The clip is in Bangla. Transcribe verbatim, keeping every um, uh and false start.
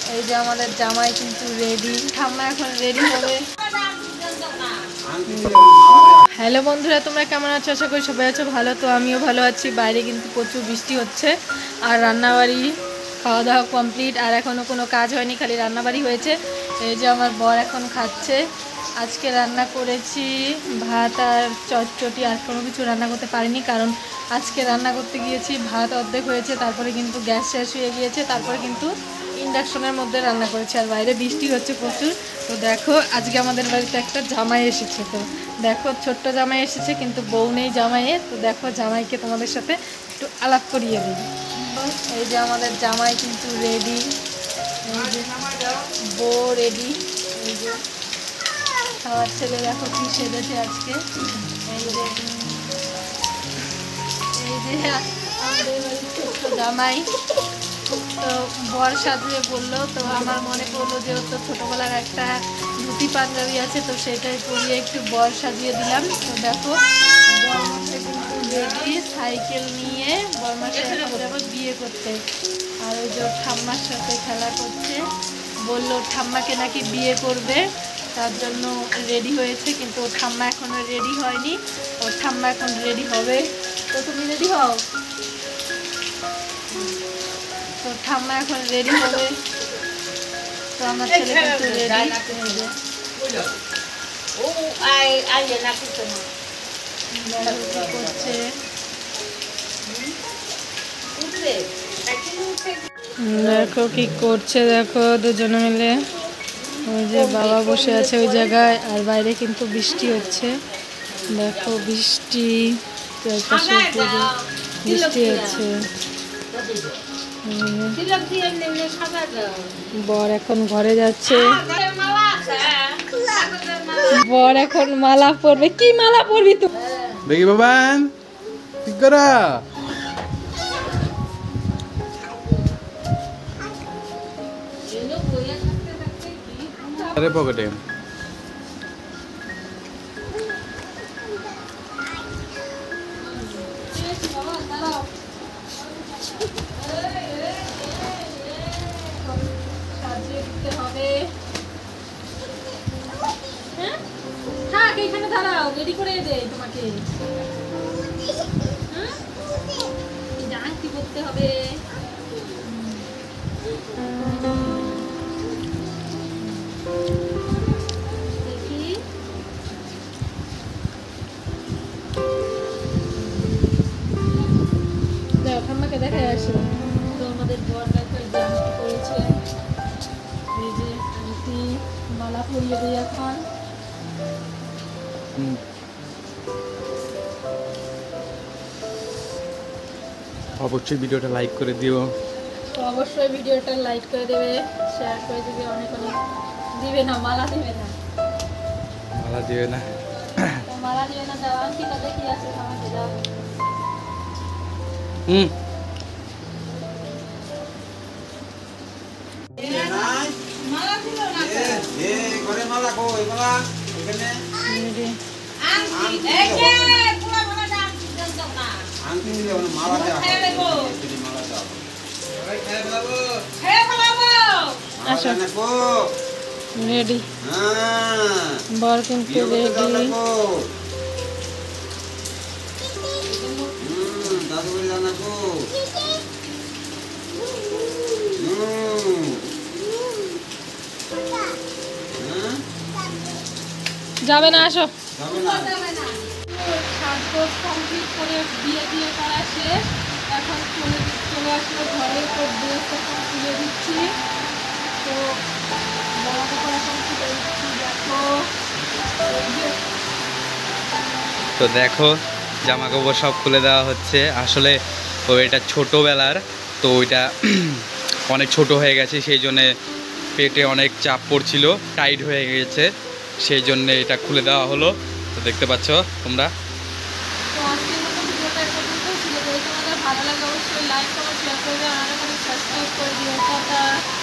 এই যে আমাদের জামাই কিন্তু রেডি, ঠাম্মা এখন রেডি হবে। হ্যালো বন্ধুরা, তোমরা কেমন আছো? আশা করি সবাই আছো ভালো। তো আমিও ভালো আছি। বাইরে কিন্তু প্রচুর বৃষ্টি হচ্ছে আর রান্নাবাড়ি খাওয়া দাওয়া কমপ্লিট, আর এখনও কোনো কাজ হয়নি, খালি রান্নাবাড়ি হয়েছে। এই যে আমার বর এখন খাচ্ছে। আজকে রান্না করেছি ভাত আর চটচটি, আর কোনো কিছু রান্না করতে পারিনি, কারণ আজকে রান্না করতে গিয়েছি ভাত অর্ধেক হয়েছে, তারপরে কিন্তু গ্যাস শেষ হয়ে গিয়েছে, তারপরে কিন্তু ইন্ডাকশনের মধ্যে রান্না করেছি। আর বাইরে বৃষ্টি হচ্ছে প্রচুর। তো দেখো আজকে আমাদের বাড়িতে একটা জামাই এসেছে। তো দেখো ছোট্ট জামাই এসেছে, কিন্তু বউ নেই জামাইয়ের। তো দেখো জামাইকে তোমাদের সাথে একটু আলাপ করিয়ে দিই। এই যে আমাদের জামাই কিন্তু রেডি, বউ রেডি। এই যে আমার ছেলে দেখো কি সেজেছে আজকে। এই যে এই যে আমাদের বাড়ির ছোট্ট জামাই। তো বর সাজিয়ে বললো, তো আমার মনে পড়লো যে ওর তো ছোটোবেলার একটা ধুতি পাঞ্জাবি আছে, তো সেটাই পরিয়ে একটু বর সাজিয়ে দিলাম। তো দেখো বরমাসে কিন্তু রেডি, সাইকেল নিয়ে বরমাসে এখন যাবো বিয়ে করতে। আর ওই যে ঠাম্মার সাথে খেলা করছে, বললো ঠাম্মাকে নাকি বিয়ে করবে, তার জন্য রেডি হয়েছে। কিন্তু ওর ঠাম্মা এখনও রেডি হয়নি, ওর ঠাম্মা এখন রেডি হবে। তো তুমি রেডি হও। তো ঠাম্মা এখন রেডি হবে। তো আমার ছেলে কিন্তু রেডি করছে। দেখো কি করছে, দেখো দুজনে মিলে। ওই যে বাবা বসে আছে ওই জায়গায়, আর বাইরে কিন্তু বৃষ্টি হচ্ছে। দেখো বৃষ্টি, চারপাশে বৃষ্টি হচ্ছে। বর এখন ঘরে যাচ্ছে, বর এখন মালা পরবে। কি মালা পরবি তুই? দেখি বাবান ঠিক করা আরে পকেটে এইখানে দাঁড়াও, রেডি করে দে তোমাকে। জান কি করতে হবে? দেখি দেখো ঠাম্মাকে দেখাই আসো। তো আমাদের বর দেখো জানটি করেছে, এই যে আন্টি মালা পরিয়ে দিই এখন। অবশ্যই ভিডিওটা লাইক করে দিও। তো অবশ্যই ভিডিওটা লাইক করে দেবে, শেয়ার করে দিবে, অনেক অনেক দিবে না, মালা দিবে না, মালা দিবে না, মালা দিবে না। দাও আংটিটা দেখি আছে আমাকে দাও। হুম মালা দিল না তো এ করে মালা কই মালা এখানে আংটি এই যে পুরো মালা দাও দাও না আংটি দিলে ওনা মালা দাও খেয়ে দেবো মালা দাও এই খেয়ে ফেলাবো খেয়ে ফেলাবো আসো নাকো রেডি। হ্যাঁ বর কিন্তু রেডি। হুম দাদু বলে দাও নাকো। হুম যাবে না, আসো। সাজগোজ কমপ্লিট করে বিয়ে দিয়ে করা শেষ, এখন চলে চলে আসলো ঘরে। তো ড্রেস এখন তুলে দিচ্ছি। তো বড় করে এখন তুলে দিচ্ছি। দেখো তো দেখো জামা কাপড় সব খুলে দেওয়া হচ্ছে। আসলে ও এটা ছোটোবেলার, তো ওইটা অনেক ছোট হয়ে গেছে, সেই জন্যে পেটে অনেক চাপ পড়ছিল, টাইট হয়ে গেছে, সেই জন্যে এটা খুলে দেওয়া হলো। তো দেখতে পাচ্ছ তোমরা। তো আজকের মতো ভিডিওটা এ পর্যন্তই ছিল। যদি তোমাদের ভালো লাগে অবশ্যই লাইক করো, শেয়ার করবে, আর আমাদের সাবস্ক্রাইব করে দিও। টাটা।